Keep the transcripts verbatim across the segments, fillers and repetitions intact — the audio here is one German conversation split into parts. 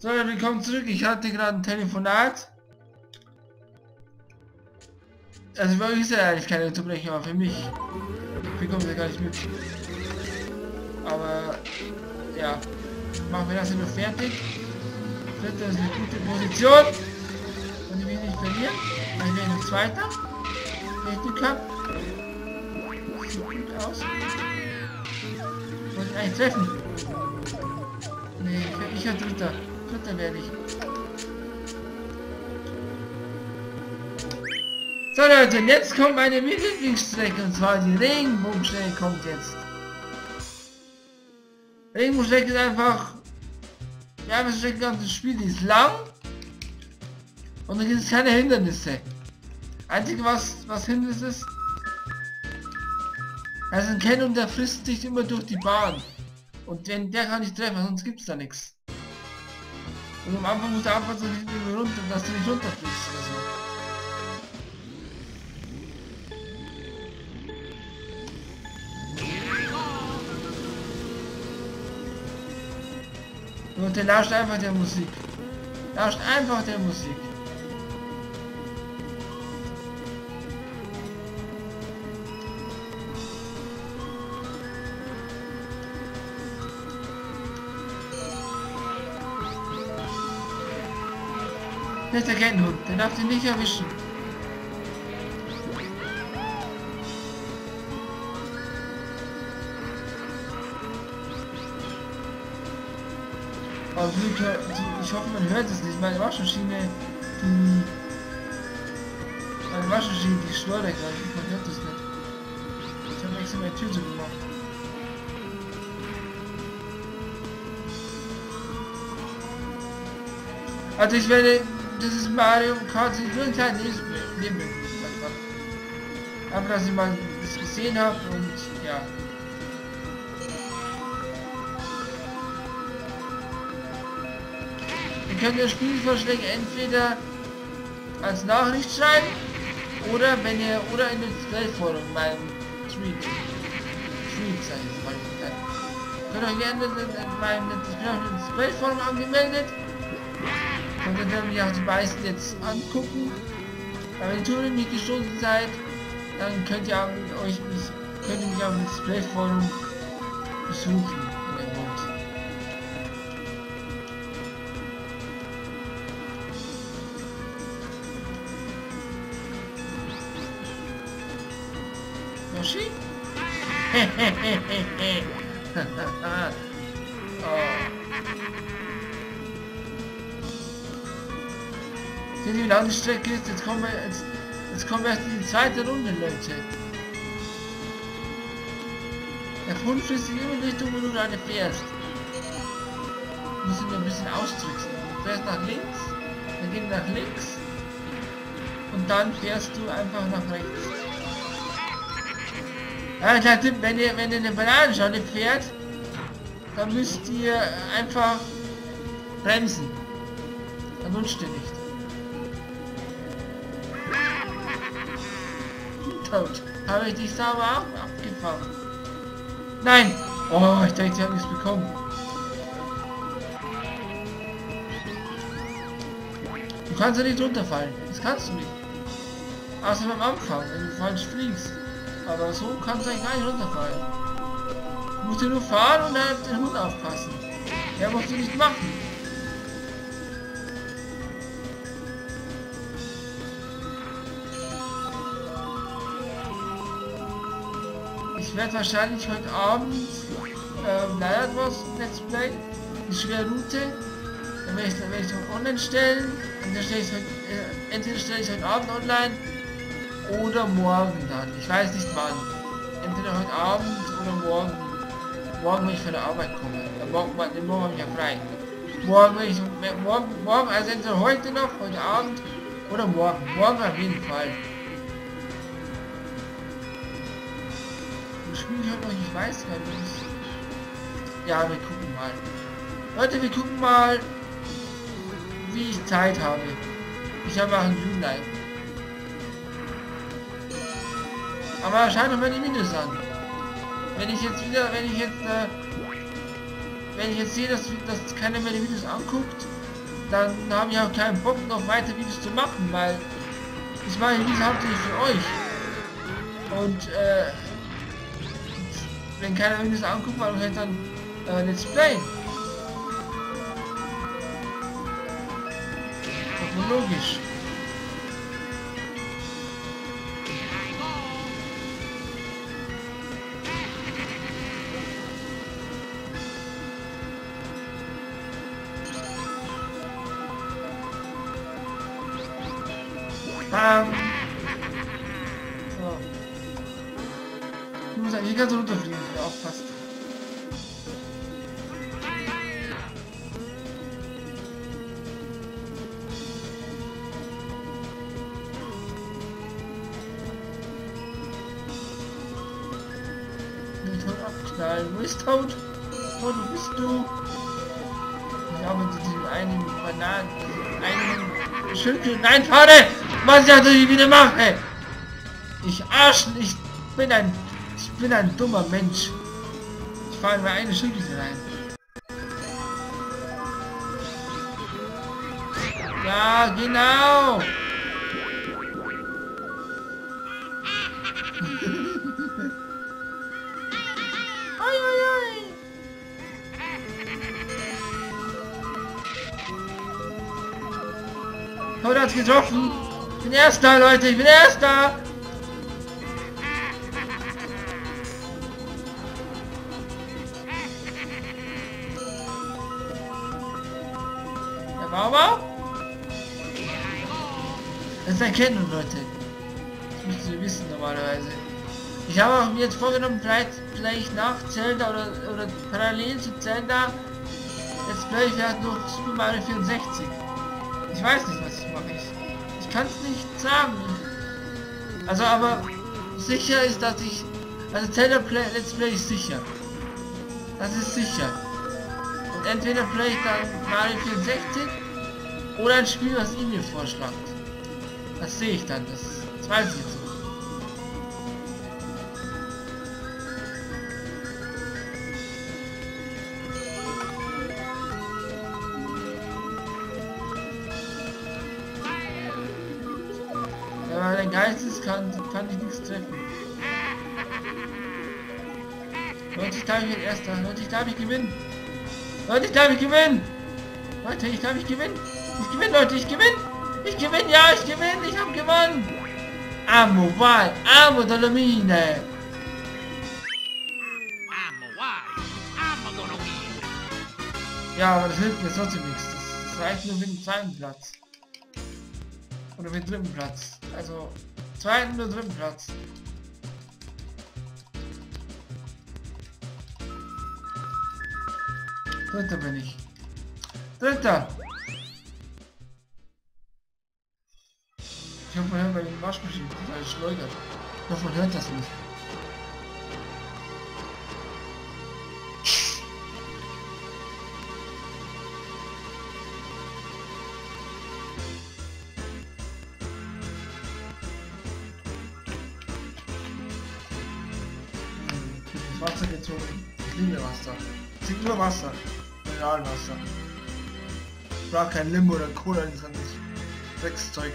So, willkommen zurück. Ich hatte gerade ein Telefonat. Also für euch ist ja eigentlich keine Unterbrechung, aber für mich. Ich bekomme ja gar nicht mit. Aber ja, machen wir das hier noch fertig. Dritter ist eine gute Position. Und ich will nicht verlieren. Dann wäre ich noch Zweiter. Wenn ich Glück habe. Sieht gut aus. Wollte ich eigentlich treffen? Nee, ich werde Dritter. Dritter werde ich. So Leute, jetzt kommt meine Lieblingsstrecke, und zwar die Regenbogenstrecke kommt jetzt. Regenbogenstrecke ist einfach, ja, einfach Strecke ganzes Spiel, die ist lang und da gibt es keine Hindernisse. Einzige was, was Hindernis ist, also ein Ken und der frisst sich immer durch die Bahn. Und wenn der kann nicht treffen, sonst gibt es da nichts. Und am Anfang muss der Anfang so nicht runter, dass du nicht runterfliegst oder so. Und der lauscht einfach der Musik. Lauscht einfach der Musik. Das ist der Kettenhund, der darf den nicht erwischen. Aber ich hoffe, man hört es nicht. Meine Waschmaschine, die... Meine Waschmaschine, die schleudert gerade. Man hört das nicht. Ich habe extra meine Tür so gemacht. Also ich werde... Das ist Mario Kart, ich will ein kleines Leben. Einfach, dass ich mal das gesehen habe und ja. Ihr könnt ihr Spielvorschläge entweder als Nachricht schreiben oder wenn ihr oder in den Display-Forum beim Tweet. Tweet sage ich mal. Könnt euch gerne in meinem Display-Forum angemeldet. Und dann werden wir auch die meisten jetzt angucken. Aber wenn ihr Tour nicht gestoßen seid, dann könnt ihr euch könnt ihr mich auf dem Display-Forum besuchen in der Welt. Yoshi? Oh. Seht ihr, wie lang die Strecke ist? Jetzt kommen wir, jetzt, jetzt kommen wir erst in die zweite Runde, Leute. Der Hund frisst sich immer nicht um, wo du gerade fährst. Du musst ihn nur ein bisschen austricksen. Du fährst nach links, dann geht nach links und dann fährst du einfach nach rechts. Ja, ich dachte, wenn ihr, wenn ihr eine Bananenschale fährt, dann müsst ihr einfach bremsen. Dann rutscht ihr nicht. Tot. Habe ich dich sauber auch abgefangen? Nein! Oh, ich denke, ich habe nichts bekommen. Du kannst ja nicht runterfallen. Das kannst du nicht. Außer beim Anfang, wenn du falsch fliegst. Aber so kannst du eigentlich gar nicht runterfallen. Du musst nur fahren und dann auf den Hund aufpassen. Der musst du nicht machen. Ich werde wahrscheinlich heute Abend ähm, leider was Let's Play, die schwere Route, dann werde ich, dann werde ich noch online stellen und dann stelle ich heute, äh, entweder stelle ich heute Abend online oder morgen dann, ich weiß nicht wann, entweder heute Abend oder morgen, morgen wenn ich von der Arbeit komme, dann morgen, morgen habe ich ja frei, morgen wenn ich, morgen, morgen, also entweder heute noch, heute Abend oder morgen, morgen auf jeden Fall. Spiel ich heute noch, ich weiß gar nicht. Ja, wir gucken mal. Leute, wir gucken mal, wie ich Zeit habe. Ich habe auch ein Zoom-Live. Aber schaut doch mal die Videos an. Wenn ich jetzt wieder, wenn ich jetzt, äh, wenn ich jetzt sehe, dass, dass keiner mehr die Videos anguckt, dann habe ich auch keinen Bock noch weiter Videos zu machen, weil ich mache Videos hauptsächlich für euch. Und äh, wenn keiner Videos anguckt, warum halt dann äh, Let's Play? Das ist logisch. Bam. So. Ich muss eigentlich ganz runterfliegen, wenn aufpasst. Den Tod abknallen. Wo ist Tod? Tod, wo bist du? Ich habe mit diesem einen Bananen, diesem einen Schildkröten. Nein, Vater! Was ich natürlich wieder mache! Ich Arschen, ich bin ein, ich bin ein dummer Mensch. Ich fahre in eine Schildkröte rein. Ja, genau! Oi, oi, oi. Tod hat's getroffen! Ich bin Erster, Leute, ich bin Erster! Der Bauer? Das ist Erkennung, Leute. Das müsst ihr wissen normalerweise. Ich habe auch mir jetzt vorgenommen, vielleicht, vielleicht nach Zelda oder, oder parallel zu Zelda Let's Play vielleicht noch Super Mario vierundsechzig. Ich weiß nicht, was ich mache. Ich, ich kann es nicht sagen. Also, aber sicher ist, dass ich... Also Zelda Play, Let's Play ist sicher. Das ist sicher. Und entweder play ich dann Mario vierundsechzig oder ein Spiel, was ihr mir vorschlagt. Das sehe ich dann. Das, das weiß ich jetzt nicht. Wenn man ein Geist ist, kann, kann ich nichts treffen. Leute, ich darf ich erster. Leute, ich darf ich gewinnen. Leute, ich darf ich gewinnen. Leute, ich darf ich gewinnen. Ich gewinne, Leute, ich gewinne. Ich gewinne, ja, ich gewinne. Ich habe gewonnen. Amo, Wahl, Amo, Dolomine. Ja, aber das hilft mir trotzdem nichts. Das reicht nur für den zweiten Platz. Oder für den dritten Platz. Also, zweiten oder dritten Platz. Dritter bin ich. Dritter! Ich hoffe, man hört bei den Waschmaschinen, weil es schleudert. Ich hoffe, man hört das nicht. Wasser gezogen. Ich liebe Wasser. Ich trinke nur Wasser. Mineralwasser. Ich brauche kein Limo oder Cola in drin. Dreckszeug.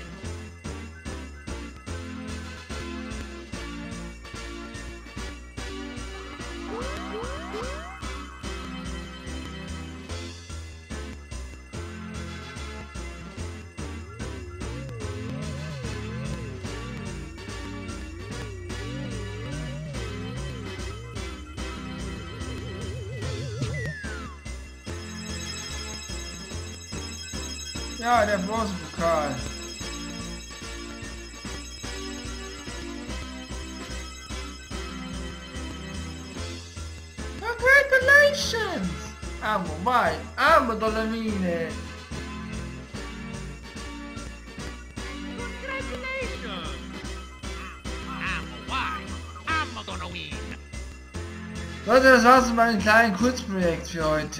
Ja, der Bronzepokal. Congratulations! Amo mai, amo Dolomine. Congratulations! Amo mai, amo Dolomine. Leute, das war's mit meinem kleinen Kurzprojekt für heute.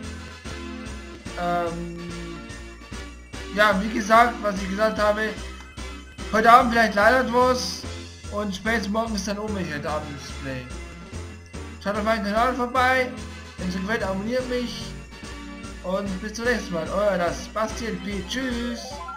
Ähm... Ja, wie gesagt, was ich gesagt habe, heute Abend vielleicht leider etwas und spätestens morgen ist dann oben heute Abend Display. Schaut auf meinen Kanal vorbei, wenn es euch gefällt, abonniert mich Und bis zum nächsten Mal. Euer das Bastian P. Tschüss.